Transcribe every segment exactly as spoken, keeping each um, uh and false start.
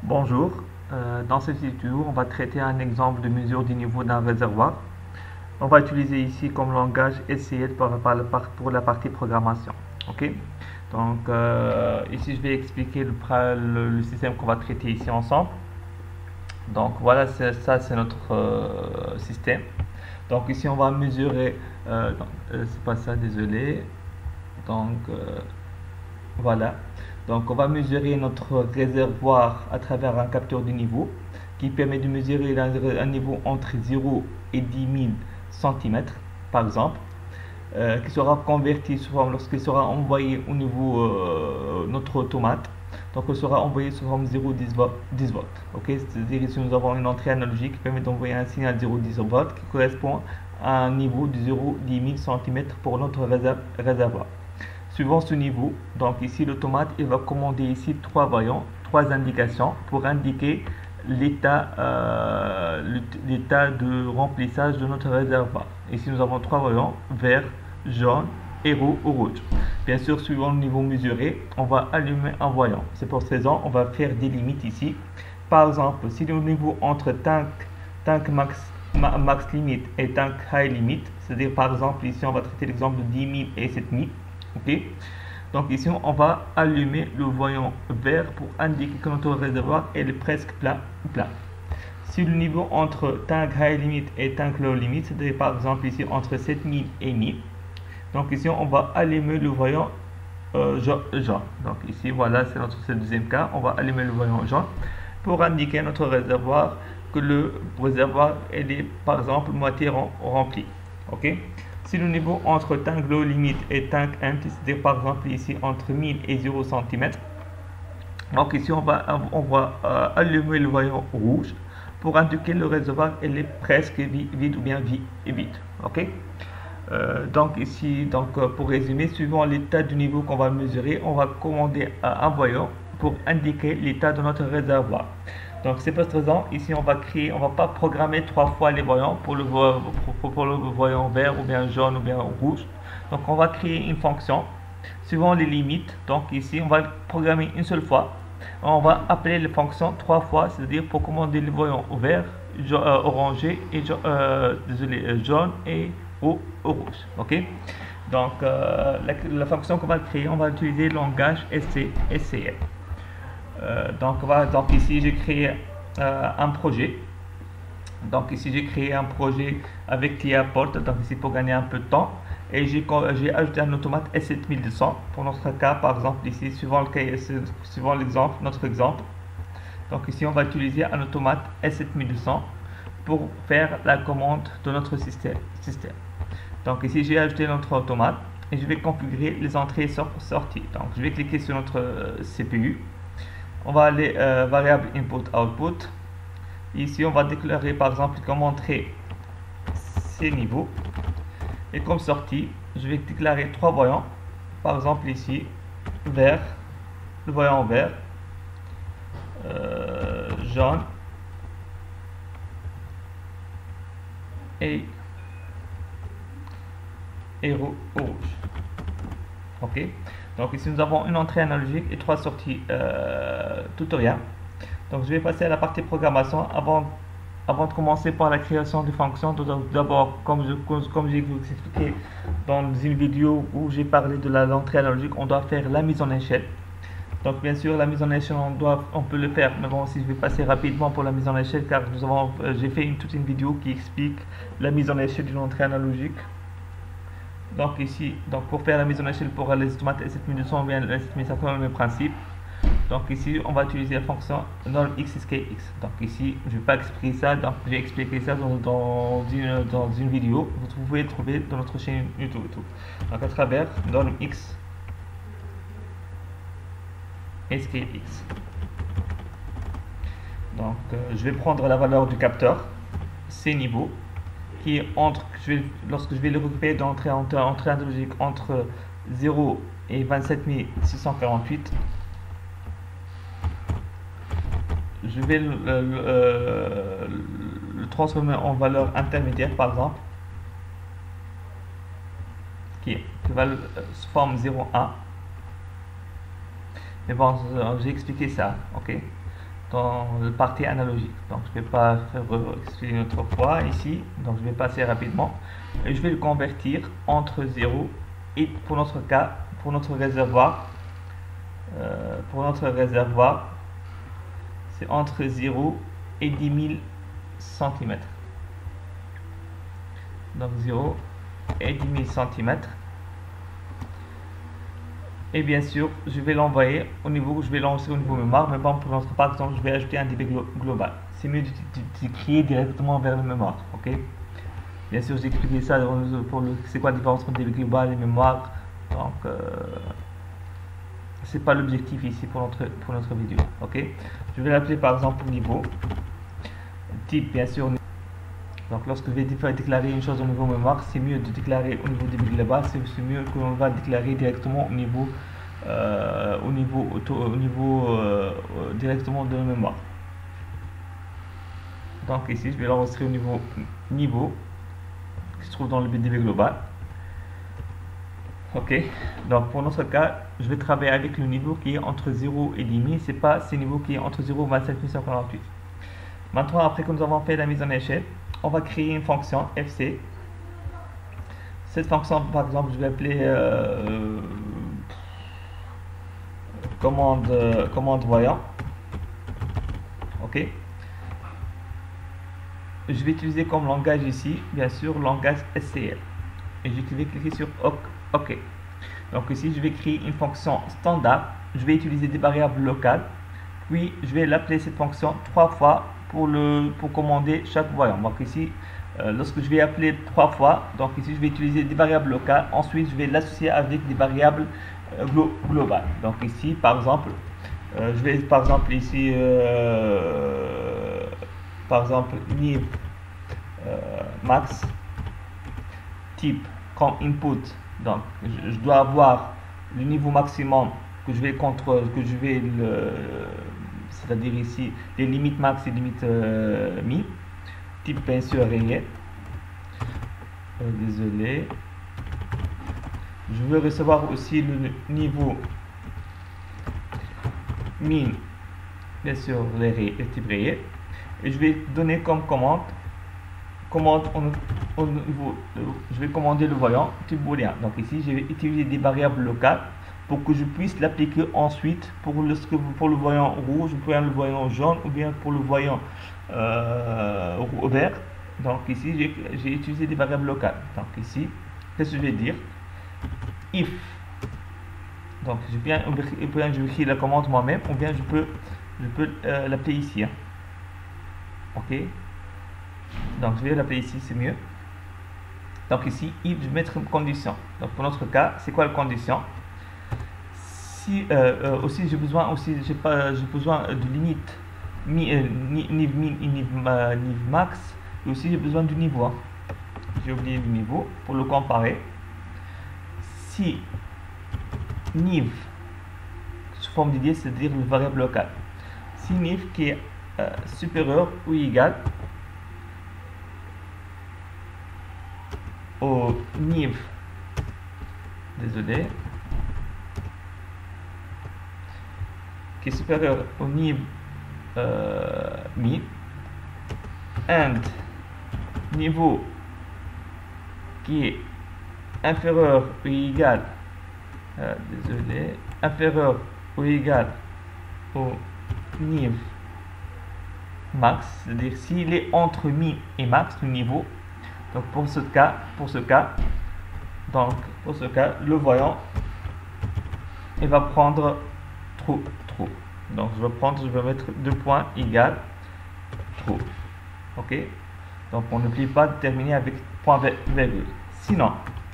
Bonjour, Euh, dans cette vidéo, on va traiter un exemple de mesure du niveau d'un réservoir. On va utiliser ici comme langage S C L pour, pour, la, pour la partie programmation. Ok. Donc euh, ici, je vais expliquer le, le, le système qu'on va traiter ici ensemble. Donc voilà, ça c'est notre euh, système. Donc ici, on va mesurer. Euh, euh, c'est pas ça, désolé. Donc euh, voilà. Donc on va mesurer notre réservoir à travers un capteur de niveau qui permet de mesurer un niveau entre zéro et dix mille centimètres par exemple, euh, qui sera converti sous forme lorsqu'il sera envoyé au niveau euh, notre automate. Donc il sera envoyé sous forme zéro virgule dix volts. Ok, c'est-à-dire ici nous avons une entrée analogique qui permet d'envoyer un signal zéro virgule dix volts qui correspond à un niveau de zéro virgule dix mille centimètres pour notre réservoir. Suivant ce niveau, donc ici l'automate il va commander ici trois voyants, trois indications pour indiquer l'état euh, l'état de remplissage de notre réservoir. Ici nous avons trois voyants, vert, jaune et rouge. Bien sûr, suivant le niveau mesuré, on va allumer un voyant. C'est pour cette raison on va faire des limites ici. Par exemple, si le niveau entre tank, tank max, max limite et tank high limite, c'est-à-dire par exemple ici on va traiter l'exemple de dix mille et sept mille. Ok, donc ici on va allumer le voyant vert pour indiquer que notre réservoir est presque plat, plat. Si le niveau entre tank high limit et tank low limit, c'est-à-dire par exemple ici entre sept mille et mille, donc ici on va allumer le voyant euh, jaune. Donc ici voilà, c'est notre c'est le deuxième cas, on va allumer le voyant jaune pour indiquer à notre réservoir que le réservoir est par exemple moitié rempli. Ok. Si le niveau entre tank low limit et tank empty, c'est-à-dire par exemple ici entre mille et zéro centimètres, donc ici on va, on va euh, allumer le voyant rouge pour indiquer le réservoir elle est presque vide, vide ou bien vide. vide ok. Euh, donc ici, donc pour résumer, suivant l'état du niveau qu'on va mesurer, on va commander un voyant pour indiquer l'état de notre réservoir. Donc c'est pour cette raison, ici on va créer, on va pas programmer trois fois les voyants pour le, pour, pour le voyant vert ou bien jaune ou bien rouge. Donc on va créer une fonction suivant les limites. Donc ici on va programmer une seule fois. On va appeler les fonctions trois fois, c'est-à-dire pour commander les voyants vert, jaune, euh, orangé et euh, désolé, jaune et rouge. Ok. Donc euh, la, la fonction qu'on va créer, on va utiliser le langage S C L. Euh, donc voilà, donc ici j'ai créé euh, un projet. Donc ici j'ai créé un projet avec ClearPort, donc ici pour gagner un peu de temps, et j'ai ajouté un automate S sept mille deux cents pour notre cas, par exemple ici suivant le suivant l'exemple, notre exemple. Donc ici on va utiliser un automate S sept mille deux cents pour faire la commande de notre système. système. Donc ici j'ai ajouté notre automate et je vais configurer les entrées et sorties. Donc je vais cliquer sur notre euh, C P U. On va aller euh, variable input output. Ici on va déclarer par exemple comme entrée ces niveaux et comme sortie je vais déclarer trois voyants, par exemple ici vert, le voyant vert, euh, jaune et, et rouge. Ok. Donc ici nous avons une entrée analogique et trois sorties euh, tutoriel. Donc je vais passer à la partie programmation avant, avant de commencer par la création des fonctions. D'abord, comme je comme j'ai vous expliqué dans une vidéo où j'ai parlé de l'entrée analogique, on doit faire la mise en échelle. Donc bien sûr la mise en échelle on doit on peut le faire, mais bon, si je vais passer rapidement pour la mise en échelle car nous avons euh, j'ai fait une toute une vidéo qui explique la mise en échelle d'une entrée analogique. Donc ici, donc pour faire la mise en échelle pour les automates S sept mille deux cents, bien les sept mille cinq cents, le même principe. Donc ici, on va utiliser la fonction normxskx. Donc ici, je ne vais pas expliquer ça, donc j'ai expliqué ça dans, dans, une, dans une vidéo. Vous pouvez le trouver dans notre chaîne YouTube. Donc à travers normxskx. Donc euh, je vais prendre la valeur du capteur, ces niveaux. Qui est entre, je vais, lorsque je vais le récupérer d'entrée en entrée analogique entre zéro et vingt-sept mille six cent quarante-huit, je vais le, le, euh, le transformer en valeur intermédiaire par exemple, qui, qui va sous forme zéro un. Mais bon, j'ai expliqué ça, ok. dans le partie analogique. Donc je ne vais pas faire expliquer une autre fois ici, donc je vais passer rapidement et je vais le convertir entre zéro et pour notre cas, pour notre réservoir, euh, pour notre réservoir, c'est entre zéro et dix mille centimètres. Donc zéro et dix mille centimètres. Et bien sûr, je vais l'envoyer au niveau, je vais lancer au niveau mémoire, mais bon, pour notre par exemple, je vais ajouter un débit glo global. C'est mieux d'écrire directement vers le mémoire, ok? Bien sûr, j'ai expliqué ça pour le, c'est quoi la différence entre débit global et mémoire. Donc, euh, c'est pas l'objectif ici pour notre, pour notre vidéo, ok? Je vais l'appeler par exemple niveau, type bien sûr. Donc lorsque je vais déclarer une chose au niveau mémoire, c'est mieux de déclarer au niveau débit global, c'est mieux que l'on va déclarer directement au niveau, euh, au niveau, auto, au niveau euh, directement de la mémoire. Donc ici, je vais l'enregistrer au niveau niveau, qui se trouve dans le débit global. Ok, donc pour notre cas, je vais travailler avec le niveau qui est entre zéro et dix mille, c'est pas ce niveau qui est entre zéro et vingt-sept mille cent quarante-huit. Maintenant, après que nous avons fait la mise en échelle, on va créer une fonction F C. Cette fonction, par exemple, je vais appeler euh, commande, euh, commande voyant. Ok. Je vais utiliser comme langage ici, bien sûr, langage S C L. Et je vais cliquer sur OK. Donc ici, je vais créer une fonction standard. Je vais utiliser des variables locales. Puis, je vais l'appeler cette fonction trois fois pour, le, pour commander chaque voyant. Donc ici, euh, lorsque je vais appeler trois fois, donc ici, je vais utiliser des variables locales. Ensuite, je vais l'associer avec des variables euh, glo globales. Donc ici, par exemple, euh, je vais par exemple ici, euh, par exemple, niv euh, max type comme input. Donc, je, je dois avoir le niveau maximum que je vais contre, que je vais le, c'est-à-dire ici les limites max et limites euh, mi, type bien sûr réel. Euh, désolé. Je veux recevoir aussi le niveau min, bien sûr les, ré, les types réels, et je vais donner comme commande commande au, au niveau, je vais commander le voyant type booléen. Donc ici, je vais utiliser des variables locales pour que je puisse l'appliquer ensuite pour le, pour le voyant rouge, pour le voyant jaune ou bien pour le voyant euh, vert. Donc ici, j'ai utilisé des variables locales. Donc ici, qu'est-ce que je vais dire? If. Donc je viens, ou bien je vais écrire la commande moi-même, ou bien je peux, je peux euh, l'appeler ici. Hein. Ok. Donc je vais l'appeler ici, c'est mieux. Donc ici, if, je vais mettre une condition. Donc pour notre cas, c'est quoi la condition? Si euh, euh, aussi j'ai besoin aussi j'ai pas j'ai besoin de limite mi, euh, niv min et niv, euh, niv max, et aussi j'ai besoin du niveau. Hein. J'ai oublié le niveau pour le comparer. Si niv sous forme d'idée, c'est-à-dire une variable locale. Si niv qui est euh, supérieur ou égal au niv, désolé, qui est supérieur au niv euh, mi, and niveau qui est inférieur ou égal, euh, désolé, inférieur ou égal au niv max, c'est-à-dire s'il est entre mi et max, le niveau. Donc pour ce cas, pour ce cas, donc pour ce cas, le voyant, il va prendre true, true. Donc je vais prendre, je vais mettre deux points égal true. Ok. Donc on n'oublie pas de terminer avec point virgule. Sinon,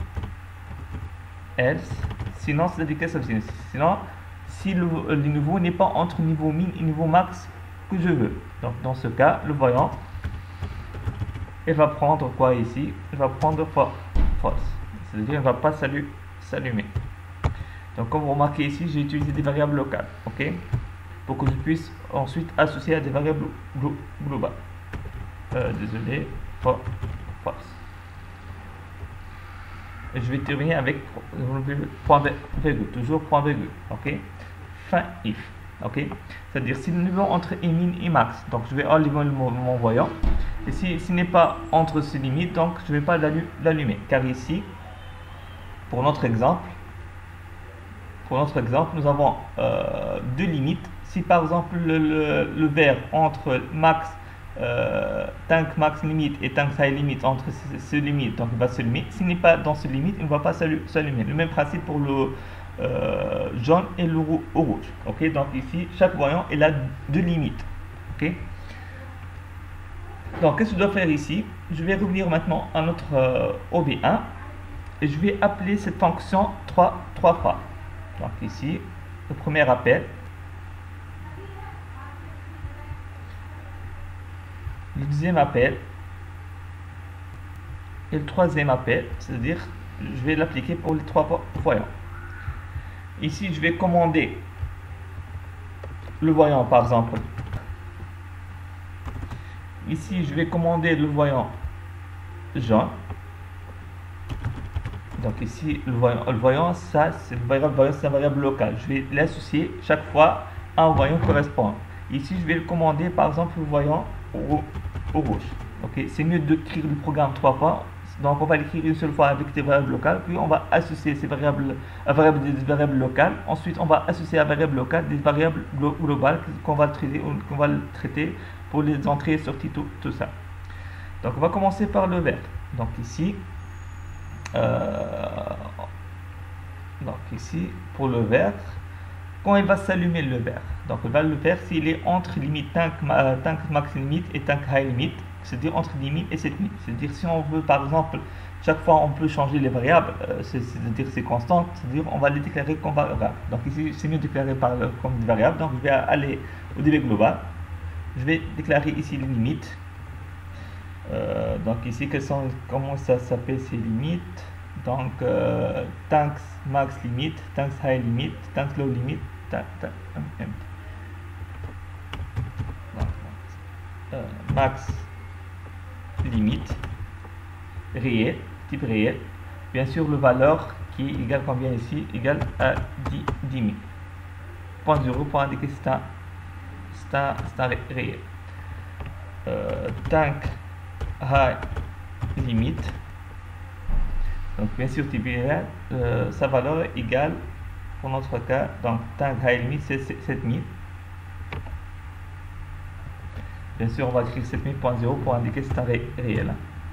else, sinon c'est-à-dire que ça veut dire, sinon si le, le niveau n'est pas entre niveau min et niveau max que je veux. Donc dans ce cas, le voyant, il va prendre quoi ici? Il va prendre false. C'est-à-dire il ne va pas s'allumer. Donc comme vous remarquez ici, j'ai utilisé des variables locales. Ok, pour que je puisse ensuite associer à des variables glo globales. Euh, désolé, false. Et je vais terminer avec point virgule. Toujours point virgule. Ok. Fin if. ok, c'est-à-dire si le niveau entre est min et max, donc je vais allumer mon, mon voyant, et si ce n'est pas entre ces limites, donc je ne vais pas l'allumer, car ici, pour notre exemple, pour notre exemple, nous avons euh, deux limites. Si par exemple le, le, le vert entre max, euh, tank max limite et tank high limite, entre ces, ces limites, donc il va s'allumer. S'il n'est pas dans ce limite, il ne va pas s'allumer. Le même principe pour le euh, jaune et le rouge. Ok, donc ici, chaque voyant il a deux limites. Ok. Donc, qu'est-ce que je dois faire ici? Je vais revenir maintenant à notre euh, O B un et je vais appeler cette fonction trois, trois fois. Donc ici, le premier appel, le deuxième appel et le troisième appel, c'est-à-dire je vais l'appliquer pour les trois voyants. Ici, je vais commander le voyant, par exemple. Ici, je vais commander le voyant jaune. Donc ici, le voyant, le voyant ça, c'est une variable, c'est une variable locale. Je vais l'associer chaque fois à un voyant correspondant. Ici, je vais le commander, par exemple, le voyant au, au rouge. Ok, c'est mieux d'écrire le programme trois fois. Donc, on va l'écrire une seule fois avec des variables locales, puis on va associer ces variables à variables, des variables locales. Ensuite, on va associer à variables locales des variables globales qu'on va traiter, qu'on va traiter pour les entrées et sorties, tout, tout ça. Donc, on va commencer par le vert. Donc ici. Euh, donc ici pour le vert, quand il va s'allumer le vert, donc il va le faire s'il est entre limite tank, euh, tank max limite et tank high limite, c'est-à-dire entre dix mille et sept mille. C'est-à-dire si on veut par exemple chaque fois on peut changer les variables, euh, c'est-à-dire c'est constant, c'est-à-dire on va les déclarer comme variable. Donc ici c'est mieux de déclarer par, comme variable. Donc je vais aller au débit global, je vais déclarer ici les limites. Euh, donc ici, quelles sont, comment ça s'appelle ces limites? Donc, euh, tanks max limite, tanks high limite, tanks low limite, tank, tank, donc, euh, max limite, réel, type réel. Bien sûr, le valeur qui est égale combien ici? Égale à dix mille. Point zéro pour indiquer que c'est un, c'est un, c'est un réel. Euh, tank high limite, donc bien sûr type réel, euh, sa valeur est égale pour notre cas, donc tank high limite c'est sept mille. Bien sûr on va écrire sept mille point zéro pour indiquer que c'est un ré réel.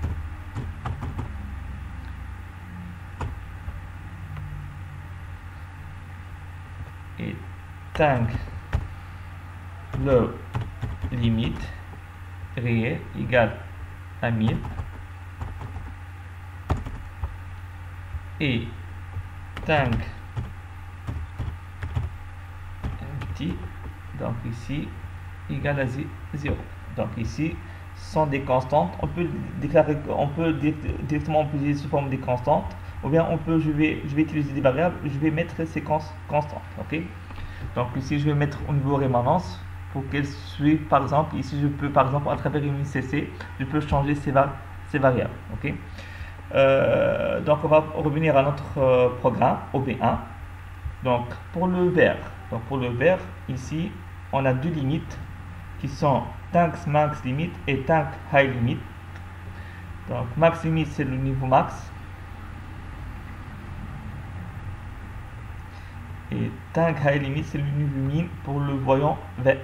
Et tank low limite réel égale à mille, et tank empty, donc ici égale à zéro. Donc ici ce sont des constantes. On peut déclarer, on peut directement utiliser sous forme des constantes, ou bien on peut, je vais, je vais utiliser des variables. Je vais mettre ces constantes. Ok. Donc ici je vais mettre au niveau rémanence pour qu'elle suive, par exemple, ici je peux par exemple à travers une C C, je peux changer ces, va ces variables. Ok. Euh, donc on va revenir à notre euh, programme O B un. Donc pour le vert, donc pour le vert ici on a deux limites qui sont tank max limite et tank high limite. Donc max limite c'est le niveau max et tank high limite c'est le niveau min pour le voyant vert.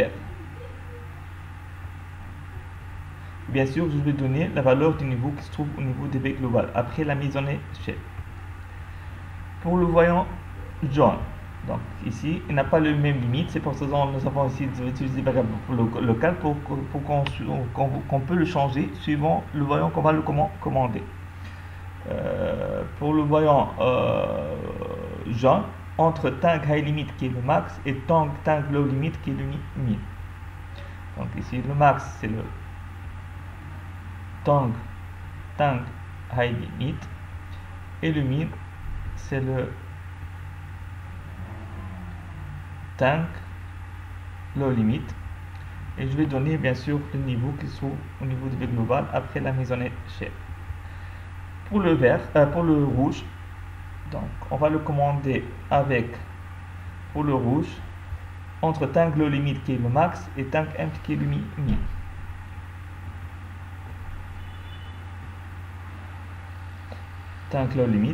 Bien sûr, je vais donner la valeur du niveau qui se trouve au niveau des B global après la mise en échelle. Pour le voyant jaune, donc ici, il n'a pas le même limite, c'est pour ça que nous avons ici utilisé des variables locales pour, pour qu'on qu'on, qu'on peut le changer suivant le voyant qu'on va le commander. Euh, pour le voyant euh, jaune, entre tank high limit qui est le max et tank, tank low limit qui est le min. Donc ici, le max c'est le tank, tank high limit et le min c'est le tank low limit, et je vais donner bien sûr le niveau qui se trouve au niveau du B global après la mise en échelle. Pour le vert, euh, pour le rouge, donc on va le commander avec, pour le rouge, entre tank low limit qui est le max et tank empty qui est le min. Tank low limit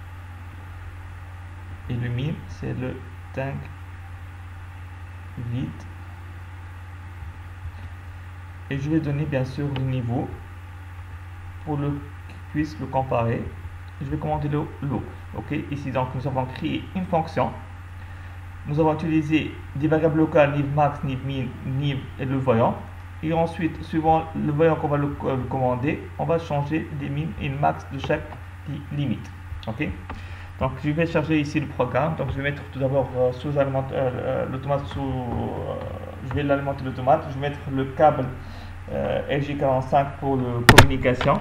et le min c'est le tank vide, et je vais donner bien sûr le niveau pour le puisse le comparer. Je vais commander le low. Ok, ici donc nous avons créé une fonction. Nous avons utilisé des variables locales niv max, niv min, niv et le voyant. Et ensuite, suivant le voyant qu'on va le, le commander, on va changer des min et le max de chaque limite. Ok. Donc je vais charger ici le programme. Donc je vais mettre tout d'abord euh, sous euh, l'automate sous. Euh, je vais l'alimenter l'automate. Je vais mettre le câble euh, L J quarante-cinq pour la communication.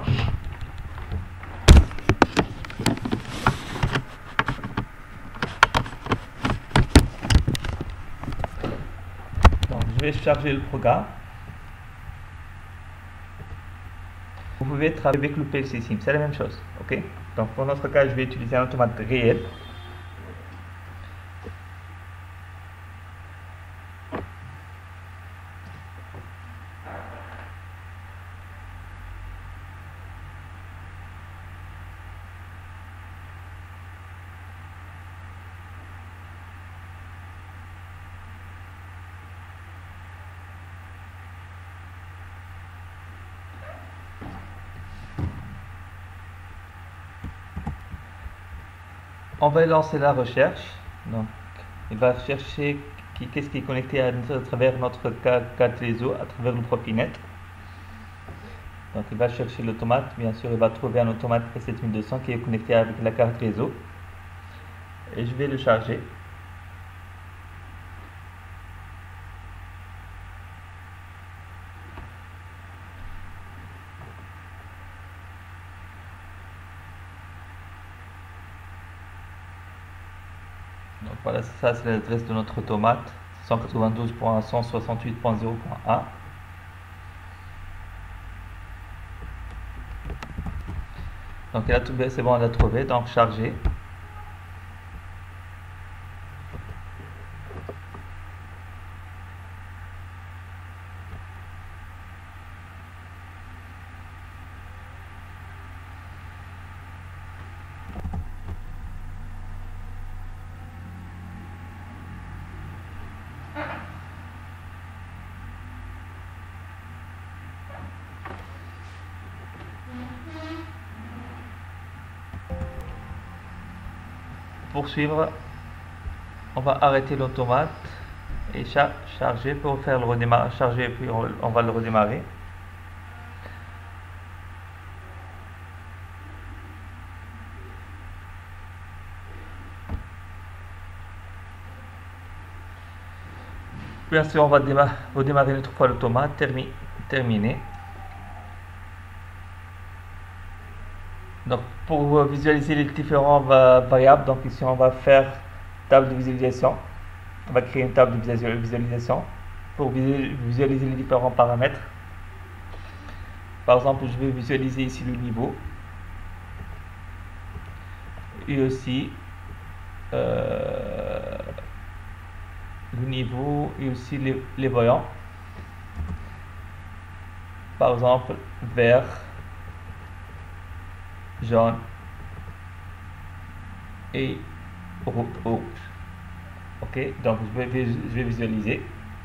Je vais charger le programme. Vous pouvez travailler avec le P L C Sim, c'est la même chose. Ok. Donc pour notre cas, je vais utiliser un automate réel. On va lancer la recherche. Donc, il va chercher qu'est-ce qui est connecté à, à travers notre carte réseau, à travers le Profinet. Donc, il va chercher l'automate. Bien sûr, il va trouver un automate P sept mille deux cents qui est connecté avec la carte réseau. Et je vais le charger. Donc voilà, ça c'est l'adresse de notre automate, cent quatre-vingt-douze point cent soixante-huit point zéro point un. Donc c'est bon, elle a trouvé, donc charger. Pour suivre, on va arrêter l'automate et char charger pour faire le redémarrer, charger puis on, on va le redémarrer. Bien sûr, on va redémarrer une autre fois l'automate, termi terminé. Donc pour visualiser les différentes variables, donc ici on va faire table de visualisation. On va créer une table de visualisation pour visualiser les différents paramètres. Par exemple, je vais visualiser ici le niveau et aussi euh, le niveau et aussi les, les voyants. Par exemple, vert, jaune et rouge. Ok, donc je vais, je vais visualiser.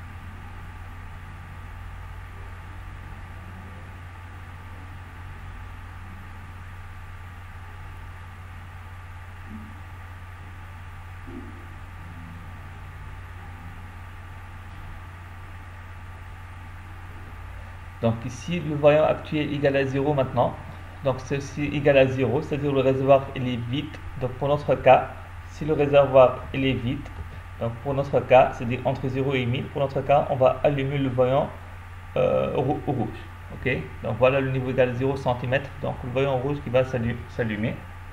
Donc ici, le voyant actuel égal à zéro maintenant. Donc ceci égal à zéro, c'est-à-dire le réservoir il est vide. Donc pour notre cas, si le réservoir il est vide, donc pour notre cas, c'est-à-dire entre zéro et mille, pour notre cas, on va allumer le voyant euh, rouge. Ok, donc voilà le niveau égal à zéro centimètres. Donc le voyant rouge qui va s'allumer.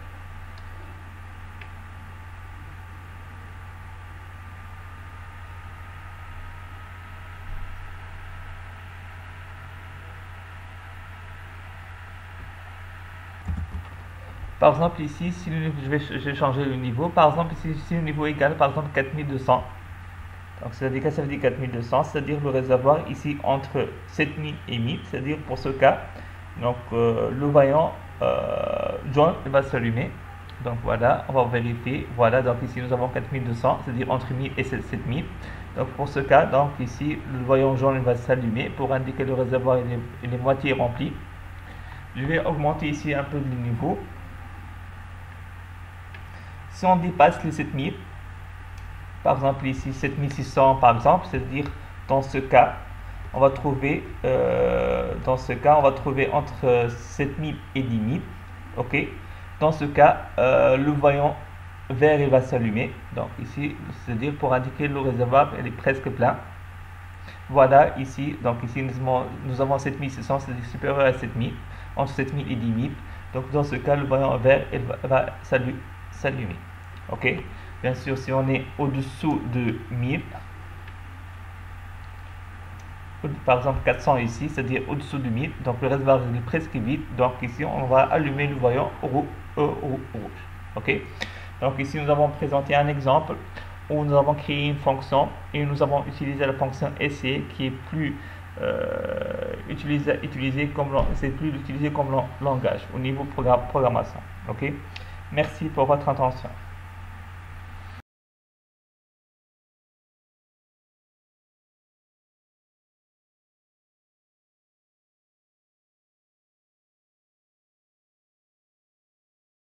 Par exemple ici, si le, je, vais, je vais changer le niveau, par exemple ici si le niveau est égal par exemple quatre mille deux cents, Donc, c'est-à-dire que ça veut dire quatre mille deux cents, c'est-à-dire le réservoir ici entre sept mille et mille, c'est-à-dire pour ce cas, donc euh, le voyant euh, jaune va s'allumer. Donc voilà, on va vérifier. Voilà, donc ici nous avons quatre mille deux cents, c'est-à-dire entre mille et sept mille. Donc pour ce cas, donc ici le voyant jaune va s'allumer pour indiquer le réservoir il est, il est moitié rempli. Je vais augmenter ici un peu le niveau. Si on dépasse les sept mille, par exemple ici sept mille six cents par exemple, c'est-à-dire dans ce cas, on va trouver euh, dans ce cas, on va trouver entre sept mille et dix mille. Ok. Dans ce cas, euh, le voyant vert il va s'allumer. Donc ici, c'est-à-dire pour indiquer le réservoir, il est presque plein. Voilà ici, donc ici nous avons, nous avons sept mille six cents, c'est-à-dire supérieur à sept mille, entre sept mille et dix mille. Donc dans ce cas, le voyant vert il va, va s'allumer. Ok. Bien sûr, si on est au-dessous de mille, par exemple quatre cents ici, c'est-à-dire au-dessous de mille, donc le réservoir est presque vide. Donc ici, on va allumer le voyant rouge. rouge. Ok. Donc ici, nous avons présenté un exemple où nous avons créé une fonction et nous avons utilisé la fonction essayer qui est plus euh, utilisée utilisé comme c'est plus utilisé comme langage au niveau programmation. Ok. Merci pour votre attention.